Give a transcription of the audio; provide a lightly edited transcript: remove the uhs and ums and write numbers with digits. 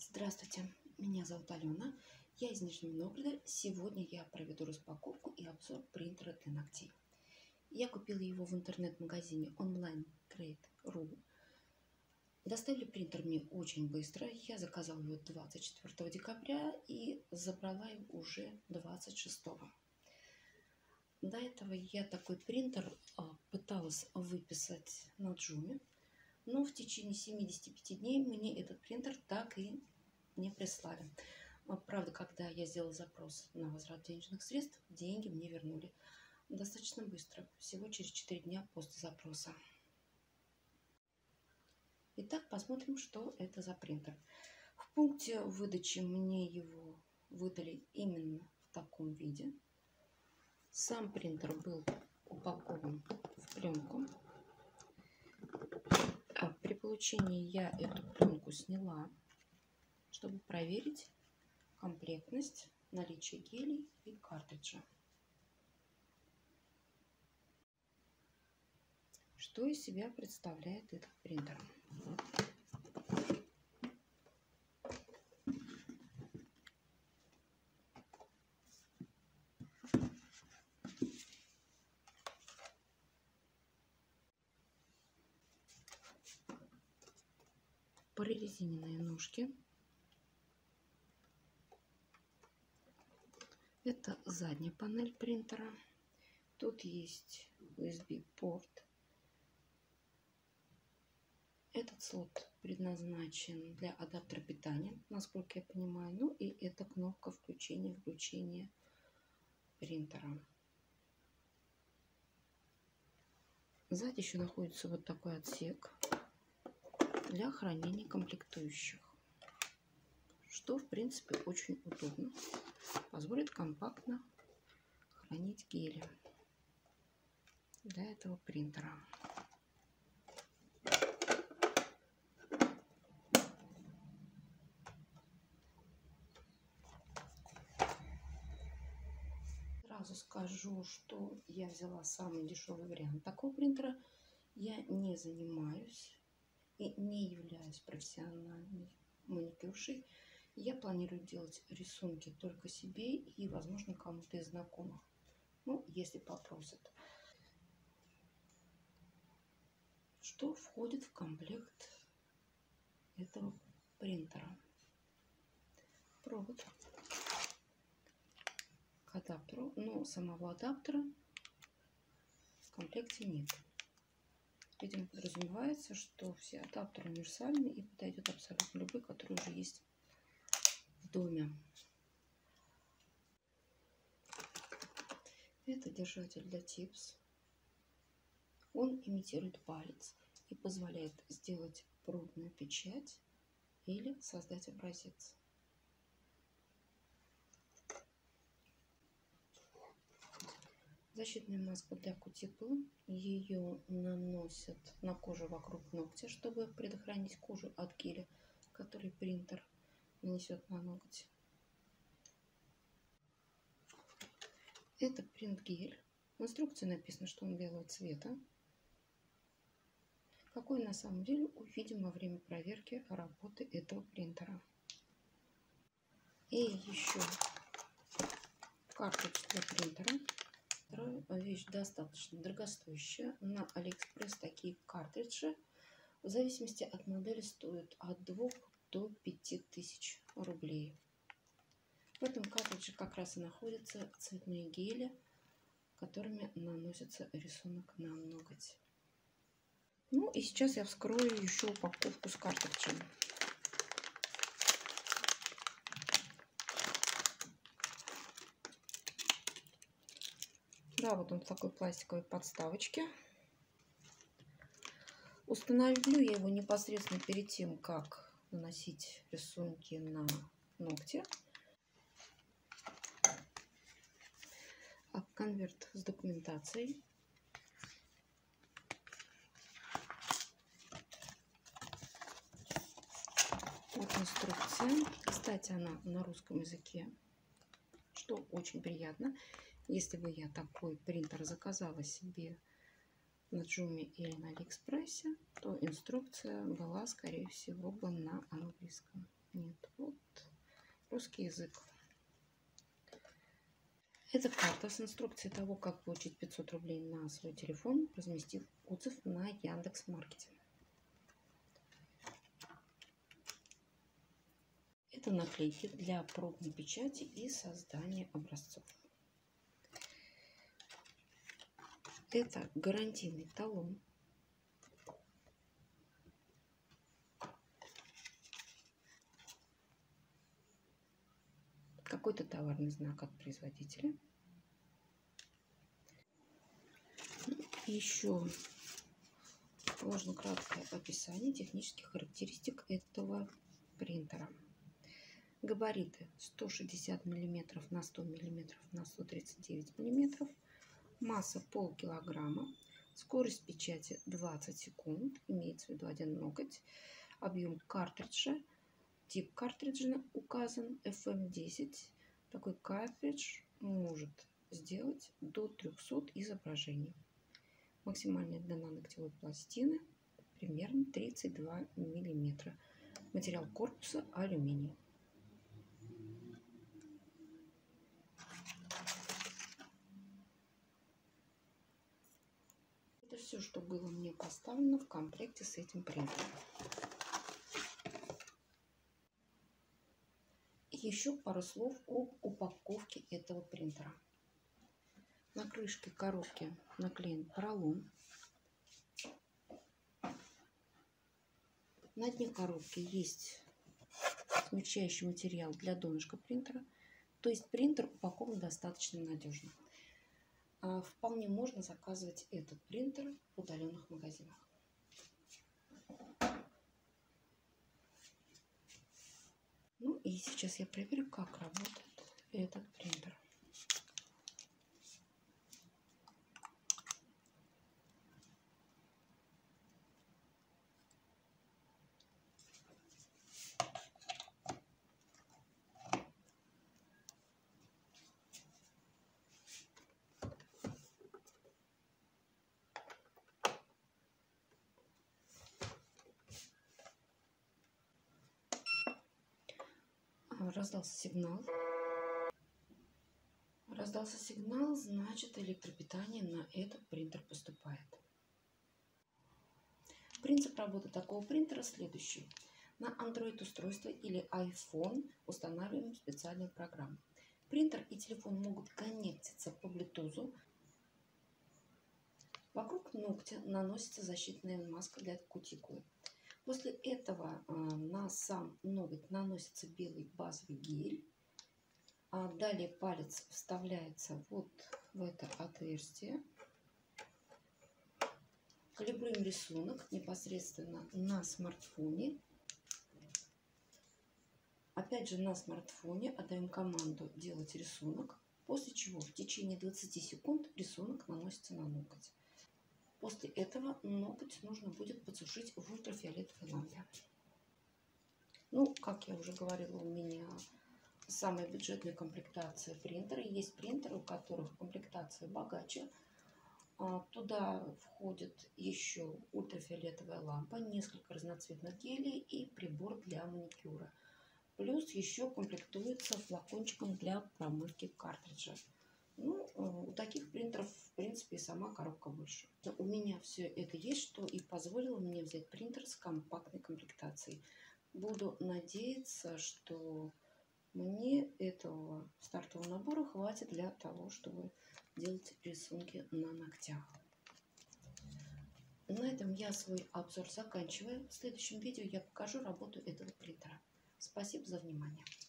Здравствуйте, меня зовут Алена, я из Нижнего Новгорода. Сегодня я проведу распаковку и обзор принтера для ногтей. Я купила его в интернет-магазине onlinetrade.ru. Доставили принтер мне очень быстро. Я заказала его 24 декабря и забрала его уже 26. До этого я такой принтер пыталась выписать на Джуме, но в течение 75 дней мне этот принтер так и не прислали. Правда, когда я сделала запрос на возврат денежных средств, деньги мне вернули достаточно быстро, всего через 4 дня после запроса. Итак, посмотрим, что это за принтер. В пункте выдачи мне его выдали именно в таком виде. Сам принтер был упакован в пленку. При получении я эту пленку сняла, чтобы проверить комплектность, наличие гелей и картриджа. Что из себя представляет этот принтер? Прорезиненные ножки. Это задняя панель принтера. Тут есть USB-порт. Этот слот предназначен для адаптера питания, насколько я понимаю. Ну и это кнопка включения-выключения принтера. Сзади еще находится вот такой отсек для хранения комплектующих, что в принципе очень удобно. Позволит компактно хранить гели для этого принтера. Сразу скажу, что я взяла самый дешевый вариант такого принтера. Я не занимаюсь и не являюсь профессиональной маникюршей. Я планирую делать рисунки только себе и, возможно, кому-то из знакомых. Ну, если попросят. Что входит в комплект этого принтера? Провод к адаптеру, но самого адаптера в комплекте нет. Видимо, подразумевается, что все адаптеры универсальны и подойдет абсолютно любой, который уже есть в доме. Это держатель для типс. Он имитирует палец и позволяет сделать пробную печать или создать образец. Защитная маска для кутикулы. Ее наносят на кожу вокруг ногтя, чтобы предохранить кожу от геля, который принтер нанесет на ноготь. Это принт-гель. В инструкции написано, что он белого цвета. Какой на самом деле увидим во время проверки работы этого принтера. И еще картридж для принтера. Вещь достаточно дорогостоящая. На Алиэкспресс такие картриджи в зависимости от модели стоят от 2 до 5000 рублей. В этом картридже как раз и находятся цветные гели, которыми наносится рисунок на ноготь. Ну и сейчас я вскрою еще упаковку с картриджем. Да, вот он в такой пластиковой подставочке. Установлю я его непосредственно перед тем, как наносить рисунки на ногти. Конверт с документацией. Вот инструкция. Кстати, она на русском языке, что очень приятно. Если бы я такой принтер заказала себе на Джуме или на Алиэкспрессе, то инструкция была, скорее всего, бы на английском Нет, вот русский язык. Это карта с инструкцией того, как получить 500 рублей на свой телефон, разместив отзыв на Яндекс.Маркете. Это наклейки для пробной печати и создания образцов. Это гарантийный талон. Какой-то товарный знак от производителя. Еще можно краткое описание технических характеристик этого принтера. Габариты 160 мм на 100 мм на 139 мм. Масса полкилограмма. Скорость печати 20 секунд. Имеется в виду один ноготь. Объем картриджа. Тип картриджа указан FM10. Такой картридж может сделать до 300 изображений. Максимальная длина ногтевой пластины примерно 32 мм. Материал корпуса алюминий. Это все, что было мне поставлено в комплекте с этим принтером. Еще пару слов об упаковке этого принтера. На крышке коробки наклеен поролон. На дне коробки есть смягчающий материал для донышка принтера. То есть принтер упакован достаточно надежно. Вполне можно заказывать этот принтер в удаленных магазинах. Ну и сейчас я проверю, как работает этот принтер. Раздался сигнал. Раздался сигнал, значит, электропитание на этот принтер поступает. Принцип работы такого принтера следующий. На Android устройство или iPhone устанавливаем специальную программу. Принтер и телефон могут коннектиться по Bluetooth. Вокруг ногтя наносится защитная маска для кутикулы. После этого на сам ноготь наносится белый базовый гель. Далее палец вставляется вот в это отверстие. Калибруем рисунок непосредственно на смартфоне. Опять же на смартфоне отдаем команду делать рисунок, после чего в течение 20 секунд рисунок наносится на ноготь. После этого ноготь нужно будет подсушить в ультрафиолетовой лампе. Ну, как я уже говорила, у меня самая бюджетная комплектация принтера. Есть принтеры, у которых комплектация богаче. Туда входит еще ультрафиолетовая лампа, несколько разноцветных гелей и прибор для маникюра. Плюс еще комплектуется флакончиком для промывки картриджа. Ну, у таких принтеров, в принципе, и сама коробка больше. У меня все это есть, что и позволило мне взять принтер с компактной комплектацией. Буду надеяться, что мне этого стартового набора хватит для того, чтобы делать рисунки на ногтях. На этом я свой обзор заканчиваю. В следующем видео я покажу работу этого принтера. Спасибо за внимание.